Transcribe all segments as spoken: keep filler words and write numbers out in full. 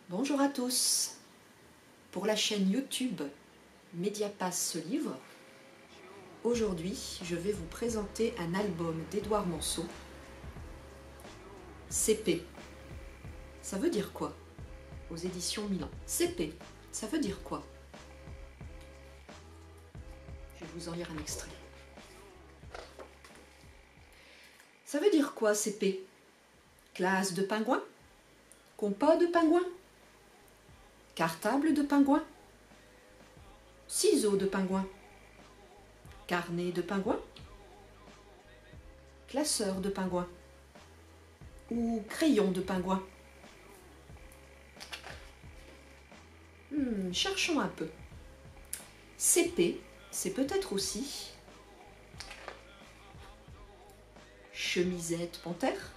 Bonjour à tous. Pour la chaîne YouTube Mediapass se livre, aujourd'hui je vais vous présenter un album d'Édouard Manceau, C P. Ça veut dire quoi? Aux éditions Milan. C P, ça veut dire quoi? Je vais vous en lire un extrait. Ça veut dire quoi C P? Classe de pingouin? Compas de pingouin? Cartable de pingouin? Ciseaux de pingouin? Carnet de pingouin? Classeur de pingouin? Ou crayon de pingouin? Hmm, cherchons un peu. C P, c'est peut-être aussi chemisette panthère,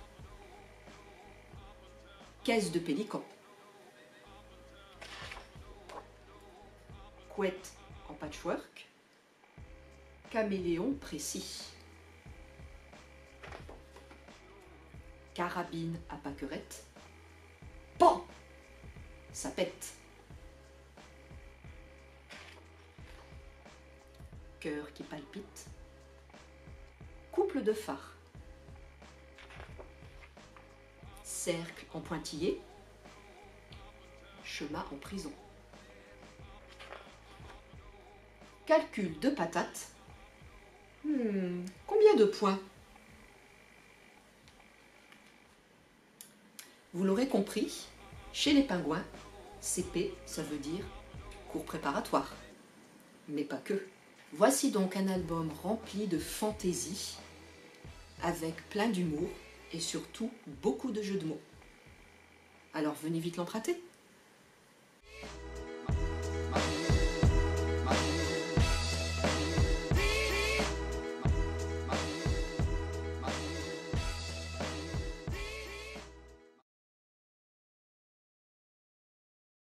caisse de pélican, couette en patchwork, caméléon précis, carabine à pâquerette, pan, ça pète, cœur qui palpite, couple de phare, cercle en pointillé, chemin en prison, calcul de patates. Hmm, combien de points? Vous l'aurez compris, chez les pingouins, C P, ça veut dire cours préparatoire. Mais pas que. Voici donc un album rempli de fantaisie, avec plein d'humour et surtout beaucoup de jeux de mots. Alors venez vite l'emprunter.